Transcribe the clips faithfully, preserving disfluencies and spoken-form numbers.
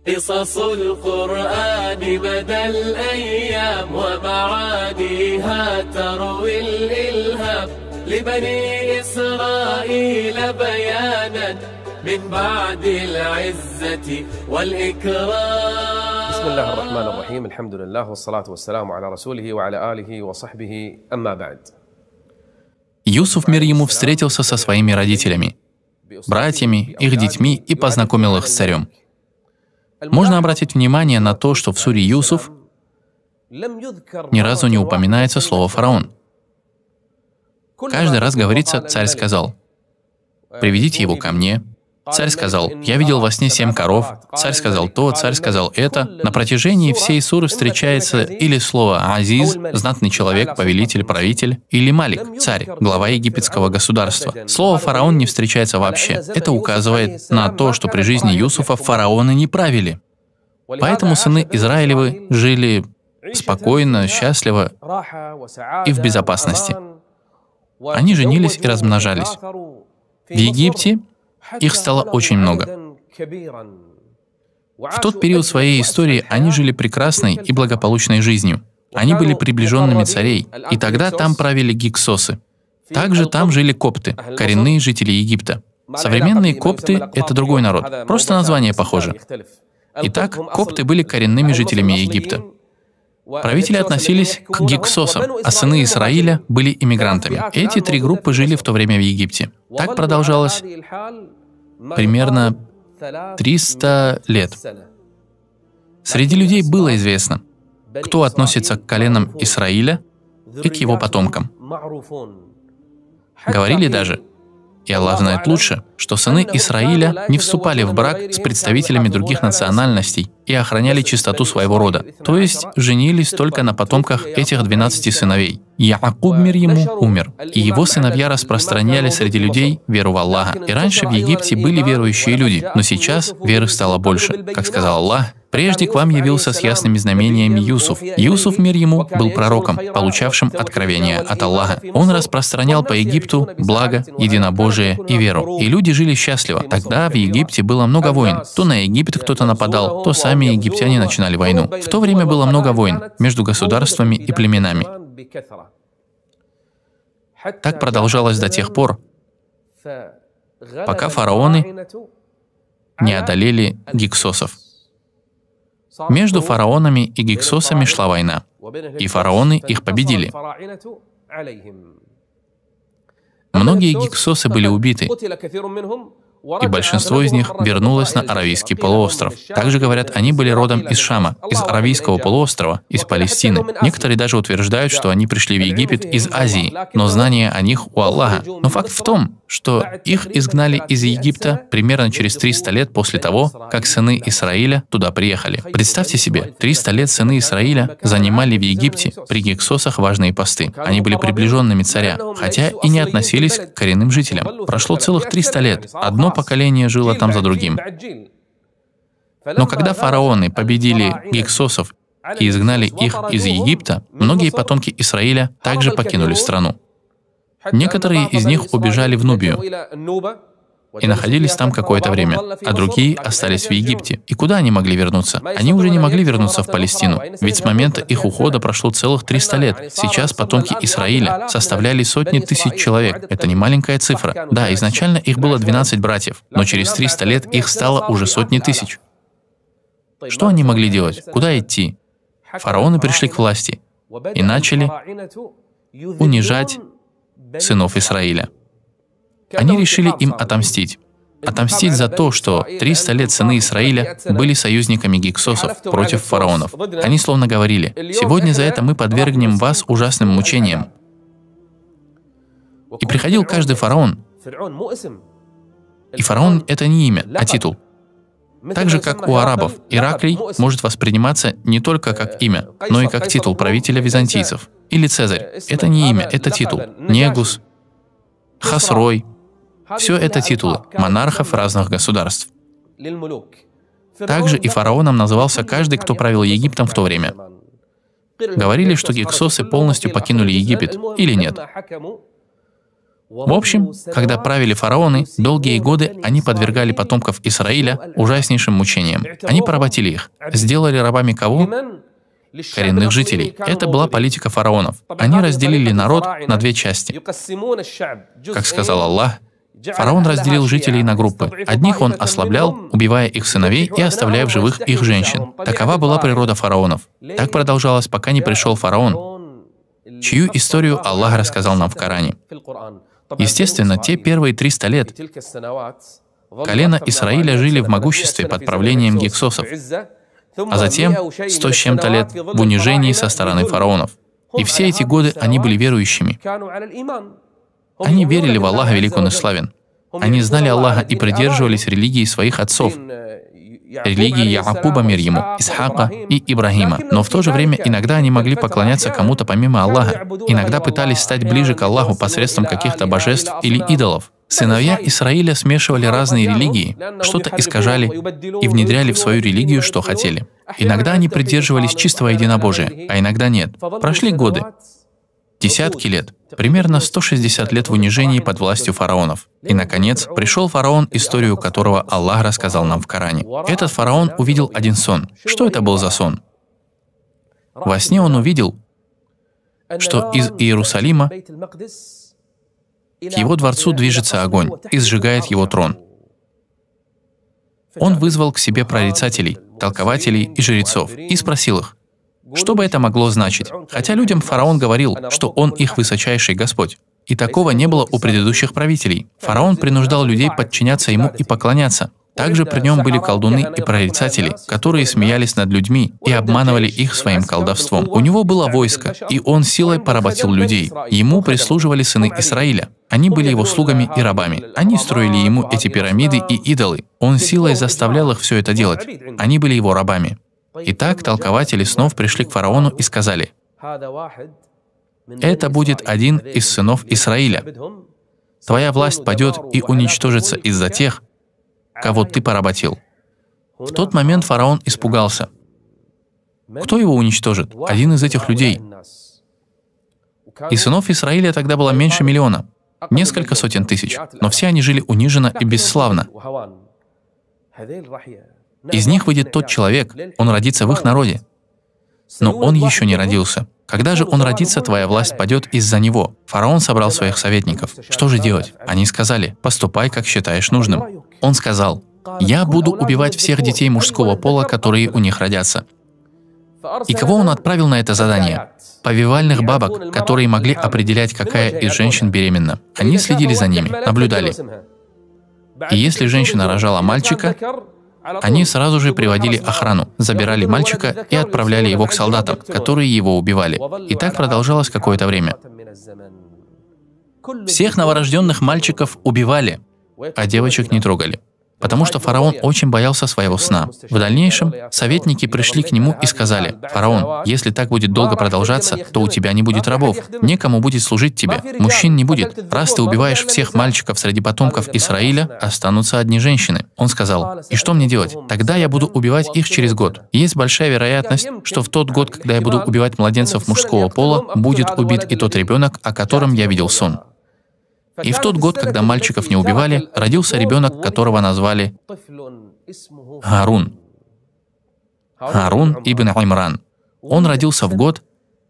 قصص القرآن مدى الأيام ومعانيها تروي الإلهام لبني إسرائيل بيانا من بعد العزة والإكرام. بسم الله الرحمن الرحيم. الحمد لله والصلاة والسلام على رسوله وعلى آله وصحبه أما بعد. Юсуф, мир ему, встретился со своими родителями, братьями, их детьми и познакомил их с царем. Можно обратить внимание на то, что в суре Юсуф ни разу не упоминается слово «фараон». Каждый раз говорится «царь сказал». «Приведите его ко мне». Царь сказал: «Я видел во сне семь коров». Царь сказал то, царь сказал это. На протяжении всей суры встречается или слово «азиз», знатный человек, повелитель, правитель, или «малик», царь, глава египетского государства. Слово «фараон» не встречается вообще. Это указывает на то, что при жизни Юсуфа фараоны не правили. Поэтому сыны Израилевы жили спокойно, счастливо и в безопасности. Они женились и размножались. В Египте их стало очень много. В тот период своей истории они жили прекрасной и благополучной жизнью. Они были приближенными царей, и тогда там правили гиксосы. Также там жили копты, коренные жители Египта. Современные копты — это другой народ, просто название похоже. Итак, копты были коренными жителями Египта. Правители относились к гиксосам, а сыны Израиля были иммигрантами. Эти три группы жили в то время в Египте. Так продолжалось примерно триста лет. Среди людей было известно, кто относится к коленам Израиля и к его потомкам. Говорили даже, и Аллах знает лучше, что сыны Израиля не вступали в брак с представителями других национальностей и охраняли чистоту своего рода, то есть женились только на потомках этих двенадцати сыновей. Яакуб, мир ему, умер, и его сыновья распространяли среди людей веру в Аллаха. И раньше в Египте были верующие люди, но сейчас веры стало больше. Как сказал Аллах: «Прежде к вам явился с ясными знамениями Юсуф». Юсуф, мир ему, был пророком, получавшим откровение от Аллаха. Он распространял по Египту благо, единобожие и веру. И люди жили счастливо. Тогда в Египте было много войн. То на Египет кто-то нападал, то сами египтяне начинали войну. В то время было много войн между государствами и племенами. Так продолжалось до тех пор, пока фараоны не одолели гиксосов. Между фараонами и гиксосами шла война, и фараоны их победили. Многие гиксосы были убиты, и большинство из них вернулось на Аравийский полуостров. Также говорят, они были родом из Шама, из Аравийского полуострова, из Палестины. Некоторые даже утверждают, что они пришли в Египет из Азии, но знание о них у Аллаха. Но факт в том, что их изгнали из Египта примерно через триста лет после того, как сыны Израиля туда приехали. Представьте себе, триста лет сыны Израиля занимали в Египте при гиксосах важные посты. Они были приближенными царя, хотя и не относились к коренным жителям. Прошло целых триста лет. Одно поколение жило там за другим. Но когда фараоны победили гиксосов и изгнали их из Египта, многие потомки Израиля также покинули страну. Некоторые из них убежали в Нубию и находились там какое-то время, а другие остались в Египте. И куда они могли вернуться? Они уже не могли вернуться в Палестину, ведь с момента их ухода прошло целых триста лет. Сейчас потомки Израиля составляли сотни тысяч человек. Это не маленькая цифра. Да, изначально их было двенадцать братьев, но через триста лет их стало уже сотни тысяч. Что они могли делать? Куда идти? Фараоны пришли к власти и начали унижать сынов Израиля. Они решили им отомстить. Отомстить за то, что триста лет сыны Израиля были союзниками гиксосов против фараонов. Они словно говорили: «Сегодня за это мы подвергнем вас ужасным мучениям». И приходил каждый фараон. И фараон — это не имя, а титул. Так же, как у арабов, Ираклий может восприниматься не только как имя, но и как титул правителя византийцев. Или Цезарь. Это не имя, это титул. Негус, Хасрой. Все это титулы монархов разных государств. Также и фараоном назывался каждый, кто правил Египтом в то время. Говорили, что гиксосы полностью покинули Египет, или нет. В общем, когда правили фараоны, долгие годы они подвергали потомков Исраиля ужаснейшим мучениям. Они поработили их. Сделали рабами кого? Коренных жителей. Это была политика фараонов. Они разделили народ на две части. Как сказал Аллах, фараон разделил жителей на группы. Одних он ослаблял, убивая их сыновей и оставляя в живых их женщин. Такова была природа фараонов. Так продолжалось, пока не пришел фараон, чью историю Аллах рассказал нам в Коране. Естественно, те первые триста лет колено Исраиля жили в могуществе под правлением гиксосов, а затем сто с чем-то лет в унижении со стороны фараонов. И все эти годы они были верующими. Они верили в Аллаха, велик Он и славен. Они знали Аллаха и придерживались религии своих отцов, религии Яакуба, мир ему, Исхака и Ибрахима. Но в то же время иногда они могли поклоняться кому-то помимо Аллаха. Иногда пытались стать ближе к Аллаху посредством каких-то божеств или идолов. Сыновья Исраиля смешивали разные религии, что-то искажали и внедряли в свою религию, что хотели. Иногда они придерживались чистого единобожия, а иногда нет. Прошли годы, десятки лет, примерно сто шестьдесят лет в унижении под властью фараонов. И, наконец, пришел фараон, историю которого Аллах рассказал нам в Коране. Этот фараон увидел один сон. Что это был за сон? Во сне он увидел, что из Иерусалима к его дворцу движется огонь и сжигает его трон. Он вызвал к себе прорицателей, толкователей и жрецов и спросил их, что бы это могло значить, хотя людям фараон говорил, что он их высочайший Господь. И такого не было у предыдущих правителей. Фараон принуждал людей подчиняться ему и поклоняться. Также при нем были колдуны и прорицатели, которые смеялись над людьми и обманывали их своим колдовством. У него было войско, и он силой поработил людей. Ему прислуживали сыны Исраиля. Они были его слугами и рабами. Они строили ему эти пирамиды и идолы. Он силой заставлял их все это делать. Они были его рабами. Итак, толкователи снов пришли к фараону и сказали, «Это будет один из сынов Исраиля. Твоя власть падет и уничтожится из-за тех, кого ты поработил». В тот момент фараон испугался. Кто его уничтожит? Один из этих людей. И сынов Исраиля тогда было меньше миллиона, несколько сотен тысяч, но все они жили униженно и бесславно. Из них выйдет тот человек, он родится в их народе. Но он еще не родился. Когда же он родится, твоя власть падет из-за него. Фараон собрал своих советников. Что же делать? Они сказали, поступай, как считаешь нужным. Он сказал, я буду убивать всех детей мужского пола, которые у них родятся. И кого он отправил на это задание? Повивальных бабок, которые могли определять, какая из женщин беременна. Они следили за ними, наблюдали. И если женщина рожала мальчика, они сразу же приводили охрану, забирали мальчика и отправляли его к солдатам, которые его убивали. И так продолжалось какое-то время. Всех новорожденных мальчиков убивали, а девочек не трогали. Потому что фараон очень боялся своего сна. В дальнейшем советники пришли к нему и сказали, «Фараон, если так будет долго продолжаться, то у тебя не будет рабов, некому будет служить тебе, мужчин не будет. Раз ты убиваешь всех мальчиков среди потомков Исраиля, останутся одни женщины». Он сказал, «И что мне делать? Тогда я буду убивать их через год. Есть большая вероятность, что в тот год, когда я буду убивать младенцев мужского пола, будет убит и тот ребенок, о котором я видел сон». И в тот год, когда мальчиков не убивали, родился ребенок, которого назвали Гарун. Гарун ибн Имран. Он родился в год,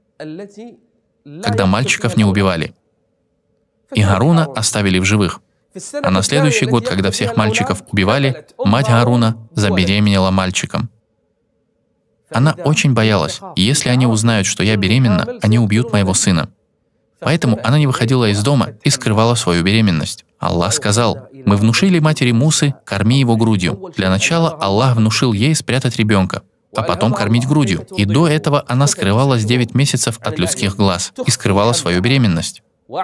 когда мальчиков не убивали. И Гаруна оставили в живых. А на следующий год, когда всех мальчиков убивали, мать Гаруна забеременела мальчиком. Она очень боялась, если они узнают, что я беременна, они убьют моего сына. Поэтому она не выходила из дома и скрывала свою беременность. Аллах сказал, «Мы внушили матери Мусы, корми его грудью». Для начала Аллах внушил ей спрятать ребенка, а потом кормить грудью. И до этого она скрывалась девять месяцев от людских глаз и скрывала свою беременность.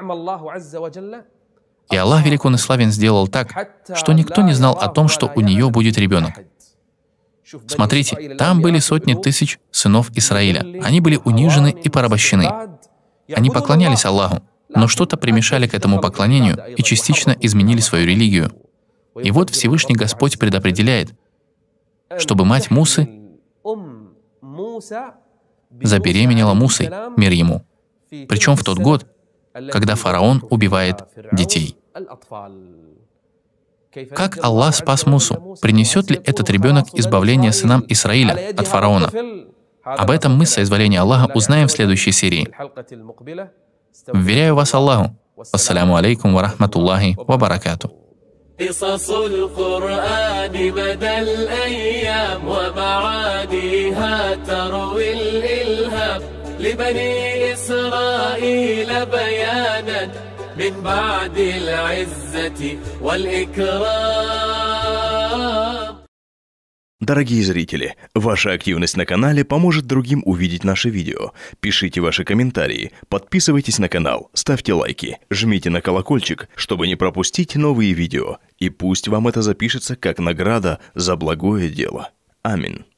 И Аллах, велик Он и славен, сделал так, что никто не знал о том, что у нее будет ребенок. Смотрите, там были сотни тысяч сынов Исраиля. Они были унижены и порабощены. Они поклонялись Аллаху, но что-то примешали к этому поклонению и частично изменили свою религию. И вот Всевышний Господь предопределяет, чтобы мать Мусы забеременела Мусой, мир ему. Причем в тот год, когда фараон убивает детей. Как Аллах спас Мусу? Принесет ли этот ребенок избавление сынам Исраиля от фараона? Об этом мы с соизволения Аллаха узнаем в следующей серии. Вверяю вас Аллаху. Ассаляму алейкум ва рахматуллахи ва баракату. قصص القرآن مدى الأيام ومعانيها تروي الإلهام لبني إسرائيل بيانا من بعد العزة والإكرام. Дорогие зрители, ваша активность на канале поможет другим увидеть наши видео. Пишите ваши комментарии, подписывайтесь на канал, ставьте лайки, жмите на колокольчик, чтобы не пропустить новые видео. И пусть вам это запишется как награда за благое дело. Аминь.